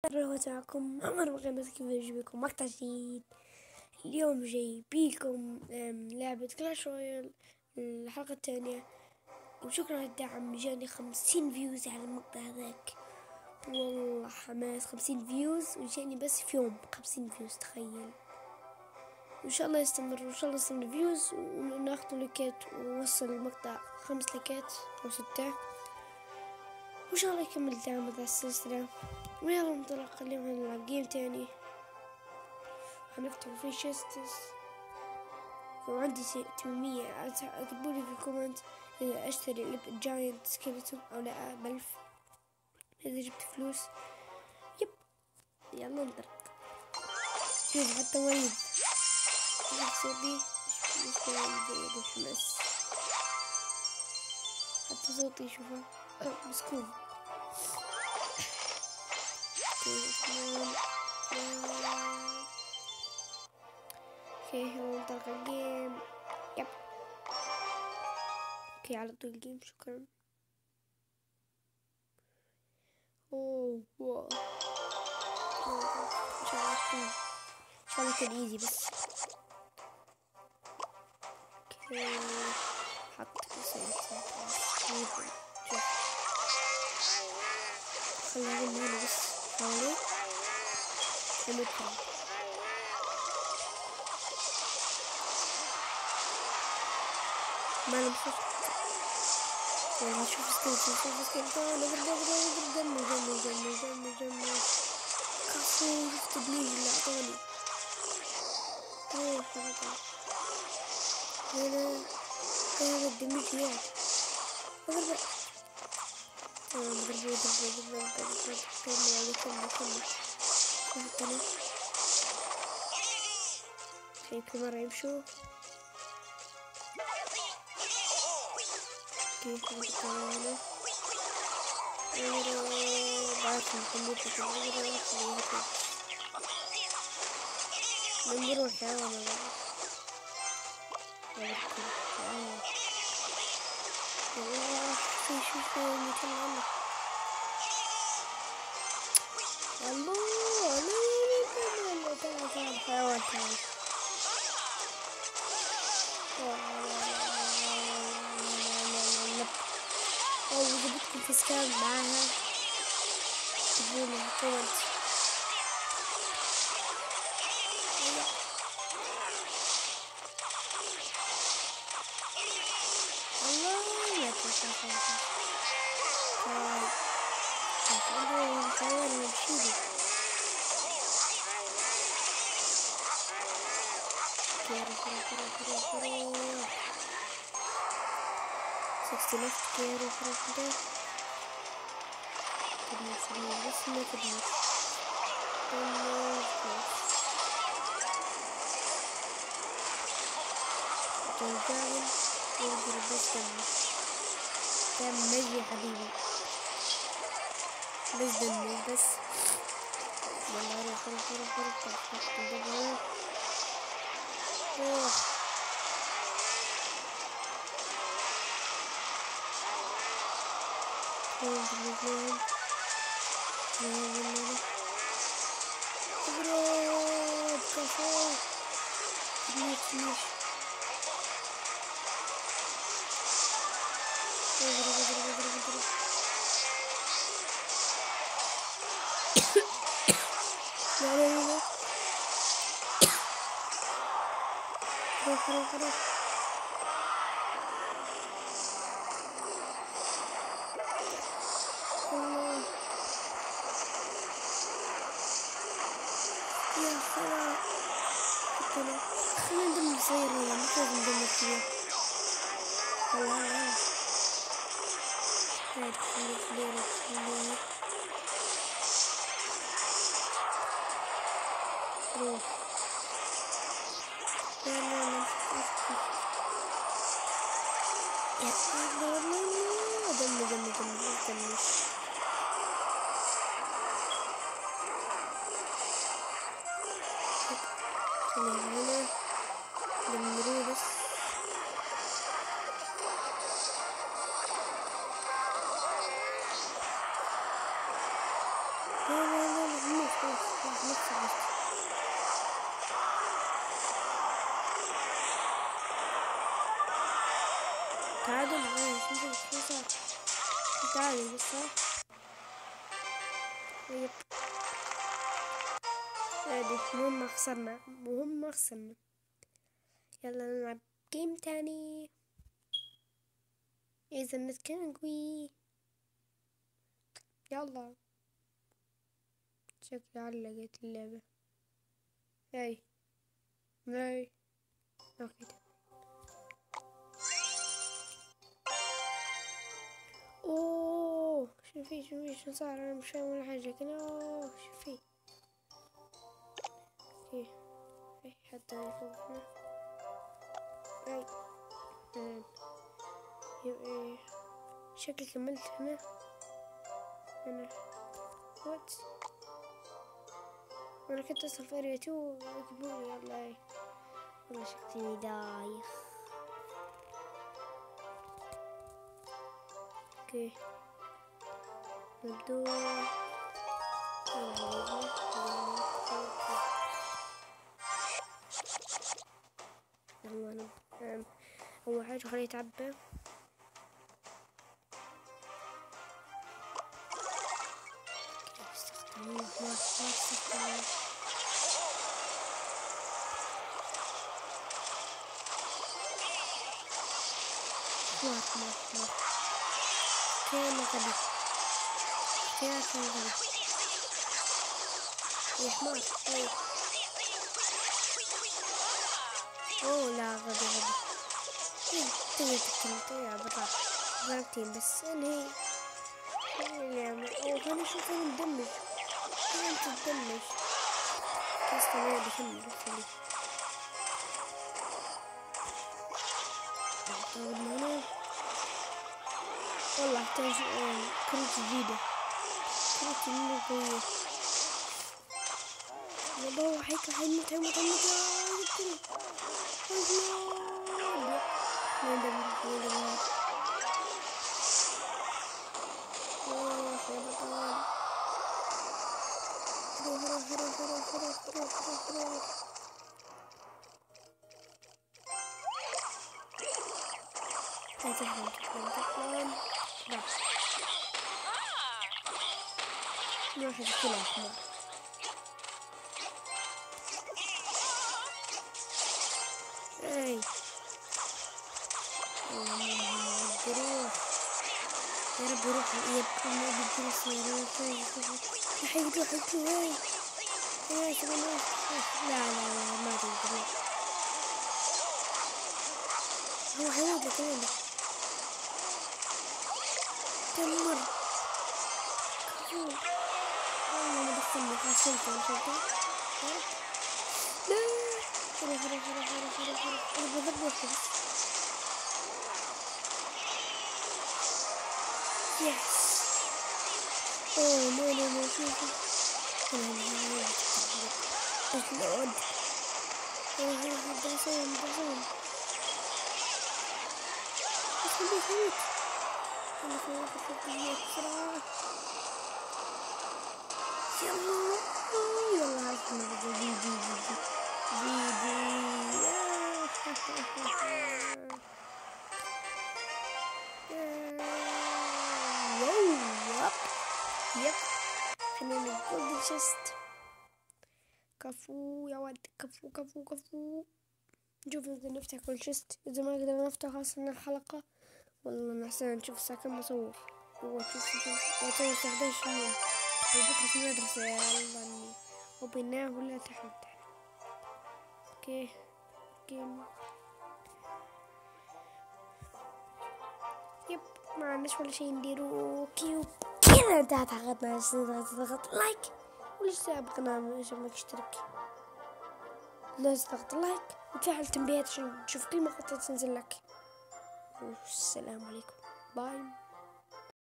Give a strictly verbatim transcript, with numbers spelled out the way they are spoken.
مرحبا معكم عمر مغامرة. كيف أجيب لكم مقطع جديد؟ اليوم جاي بيكم لعبة كلاش رويال الحلقة الثانية، وشكرا على الدعم. جاني خمسين فيوز على المقطع هذاك، والله حماس. خمسين فيوز وجاني بس في يوم خمسين فيوز، تخيل. وإن شاء الله يستمر، وإن شاء الله يستمر فيوز وناخذ ليكات ووصل المقطع خمس ليكات أو ستة، وإن شاء الله يكمل دعم هذا السلسلة. ويلا ننطلق. اليوم هنلعب جيم تاني، هنكتب في شيستس وعندي ثمانمية. اكتبولي في الكومنت اذا اشتري لب جاينت سكيلتون او لا بلف، اذا جبت فلوس. يب يلا ننطلق. شوف حتى وليد شوف صوتي مش جيد الحماس، حتى صوتي شوفه مسكون. اوكي يلا ننطلق الجيم. يب اوكي على طول الجيم. شكرا. اوه واو، ان شاء الله يكون ان شاء الله يكون ايزي بس. اوكي حط شوف خلينا نقول بس حوالي حمد كلام. ما نمشي. والله شوف سكيلتون شوف سكيلتون. نقدر نقدر نقدر جمي جمي جمي جمي جمي كفو. شفت بليج اللي اعطوني. روح روح هنا هنا الدمج ياك. اضرب تمام. اضرب اضرب اضرب اضرب كمل كمل كمل. شوف انا خايف كل مرة يمشوا. كيف نحط هنا بعرفهم كمية الغيرة خليها من بروح يا وانا والله في شوف مثل عنه. الله لا تعال تعال حيوان تعال. أو جبتكم في سكان معاها تقولوا كومنت. الله لا تنسى هاي هاي حيوان يمشيلي. كيرو كيرو كيرو كيرو كيرو ستة لفت. كيرو كيرو كيرو كدني سبيل بس ما كدني تنجاون يقدر بس دمي كان مجي يا حبيبي بس دمي بس. يلا روح روح روح روح روح روح روح. اضرب كفو. كمية كمية اضرب اضرب اضرب اضرب. لا لا لا روح روح روح. الله يا خلا خلينا ندمر صغير ولا مش لازم ندمر كبير. هلا هلا هاي خلي خلينا خلينا روح. لا لا لا يا لا لا لا دمي دمي دمي دمي. خلينا هنا دمروه بس. لا لا لا طيب هادي مهمة خسرنا، مهمة خسرنا. يلا نلعب جيم تاني إذا نتكلم قوي. يلا شكلي علقت اللعبة. هاي هاي اوكي. اوه شوفي شوفي شو صار، انا مش فاهم ولا حاجة كنا. اوه شوفي اوكي اي حتى يفوقنا. اي اي شكلي كملت هنا هنا وات. انا كنت اصلا في اريا تو يكبولي. يلا اي والله شكلي دايخ. اوكي نبدو. أول حاجة خليه يتعبى. استخدموه ما استخدموه. مات مات مات. كان غبي كان غبي يا حمار. أي أوه لا غبي غبي. تيجي تكتم تيجي برا ضربتين بس انهي اللعبة. اوه انا شوف انا مدمج. انت تدمج كيس تمام بكمل خلي. طيب هنا والله احتاج كرت جديدة. كرت منه قوية. والله هيك هيموت هيموت هيموت. يا جبتني. ما دمر ما دمر. اوه يا بطل. هرو هرو هرو هرو هرو هرو هرو هرو. لا تفهم تفهم تفهم. لا نروح نشتري أحمر. اي بروح يا رب يروح يبقى ما بيجلس راح يروح يروح. هاي لا لا لا ما تقدر. هو حيموت كمان. كم مرة كفو. والله ما دخلني فاشلته وشلته. لا هرب هرب هرب هرب هرب هرب. أنا بضرب واحدة بس. يس. اوه لا لا لا شوف شلون. اوه هرب درسون درسون. بس خليه يموت. خليه يموت خليه بسرعة. يلا يلا عرفنا دي دي دي دي يب. خلينا نقول شست. كفو يا ولد كفو كفو كفو. نشوف إذا نفتح كل شست. إذا ما قدرنا نفتح خلصنا الحلقة. والله نحسن نشوف الساعة كم نصور. هو شوف شوف نصور الساعة إحدى عشر يوم. وبكرة في المدرسة. يلا إني وبيناه ولا تحت. اوكي اوكي يب ما عندناش ولا شيء نديرو. كيو كذا انتهت حلقتنا. تضغط لايك وليش سابقنا عشان اشترك. لازم تضغط لايك وتفعل تنبيهات عشان تشوف كل مقطع تنزل لك. والسلام عليكم باي.